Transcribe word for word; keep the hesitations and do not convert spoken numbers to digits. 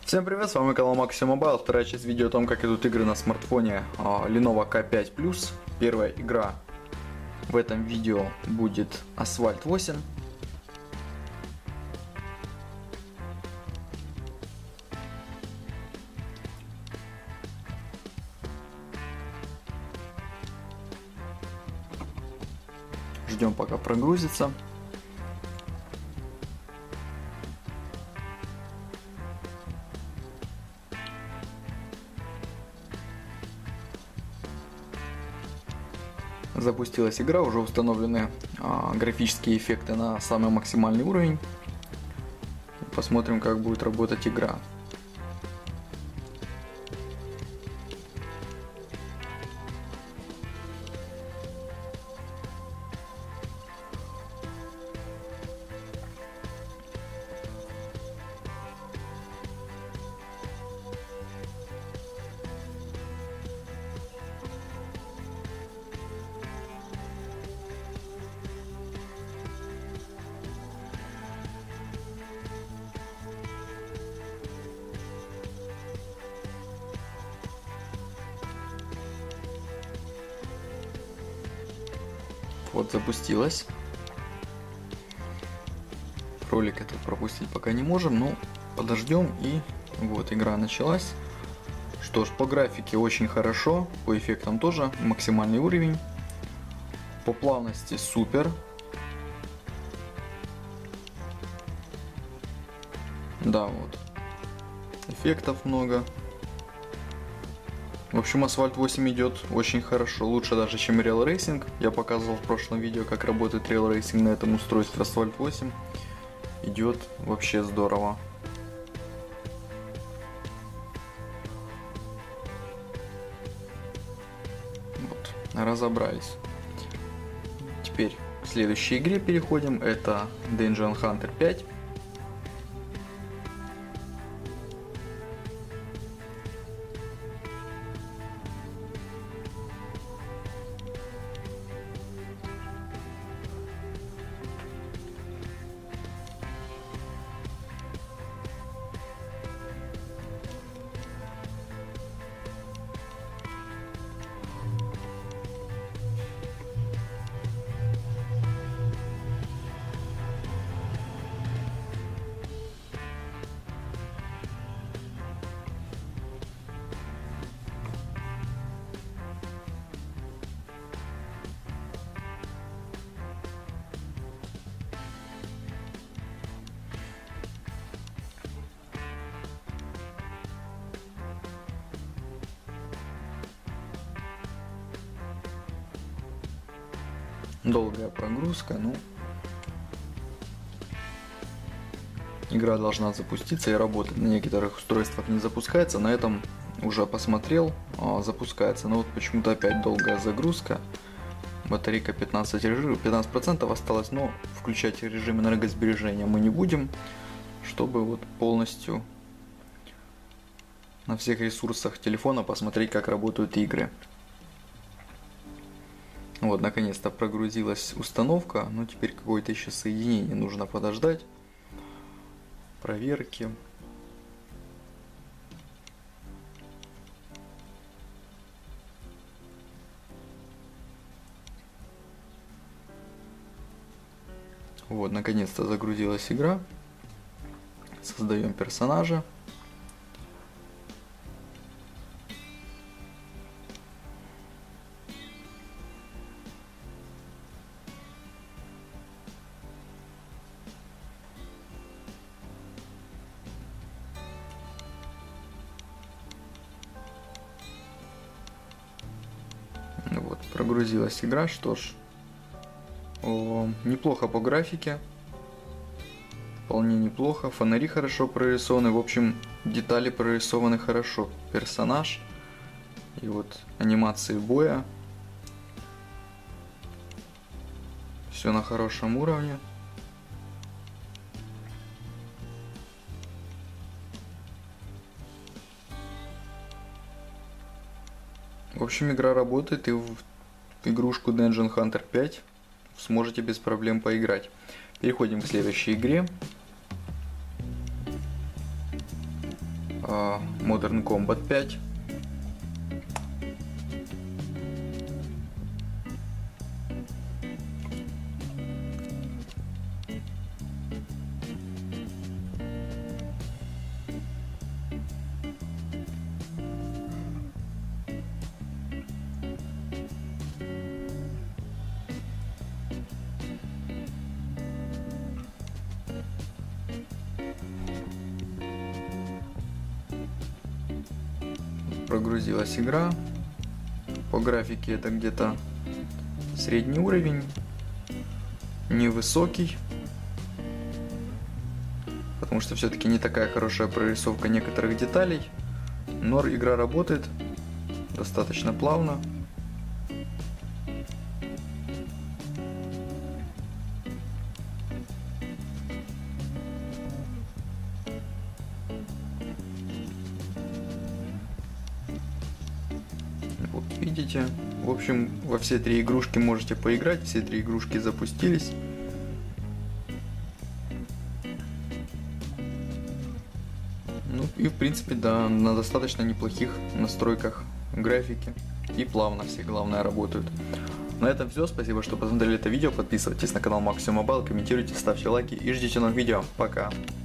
Всем привет, с вами канал Maxi Mobile, вторая часть видео о том, как идут игры на смартфоне Lenovo Ка пять плюс. Первая игра в этом видео будет Асфальт восемь. Ждем, пока прогрузится. Запустилась игра, уже установлены а, графические эффекты на самый максимальный уровень. Посмотрим, как будет работать игра. Вот запустилась. Ролик этот пропустить пока не можем, но подождем, и вот игра началась. Что ж, по графике очень хорошо, по эффектам тоже максимальный уровень, по плавности супер. Да, вот эффектов много. В общем, Асфальт восемь идет очень хорошо, лучше даже, чем Real Racing. Я показывал в прошлом видео, как работает Real Racing на этом устройстве. Асфальт восемь идет вообще здорово. Вот, разобрались. Теперь к следующей игре переходим. Это Dungeon Hunter пять. Долгая прогрузка, ну, игра должна запуститься и работать. На некоторых устройствах не запускается, на этом уже посмотрел, запускается. Но вот почему-то опять долгая загрузка. Батарейка пятнадцать процентов осталось, но включать режим энергосбережения мы не будем, чтобы вот полностью на всех ресурсах телефона посмотреть, как работают игры. Вот, наконец-то прогрузилась установка, но теперь какое-то еще соединение нужно подождать. Проверки. Вот, наконец-то загрузилась игра. Создаем персонажа. Вот, прогрузилась игра, что ж, о, неплохо по графике, вполне неплохо, фонари хорошо прорисованы, в общем, детали прорисованы хорошо, персонаж и вот анимации боя, все на хорошем уровне. В общем, игра работает, и в игрушку Dungeon Hunter пять сможете без проблем поиграть. Переходим к следующей игре. Modern Combat пять. Прогрузилась игра. По графике это где-то средний уровень, невысокий, потому что все-таки не такая хорошая прорисовка некоторых деталей, но игра работает достаточно плавно. Вот видите, в общем, во все три игрушки можете поиграть, все три игрушки запустились. Ну и в принципе, да, на достаточно неплохих настройках графики и плавно все, главное, работают. На этом все, спасибо, что посмотрели это видео, подписывайтесь на канал Maximum Mobile, комментируйте, ставьте лайки и ждите новых видео. Пока!